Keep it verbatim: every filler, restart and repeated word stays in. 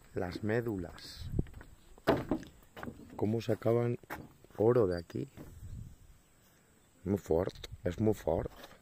las médulas. ¿Cómo sacaban oro de aquí? Muy fuerte, es muy fuerte.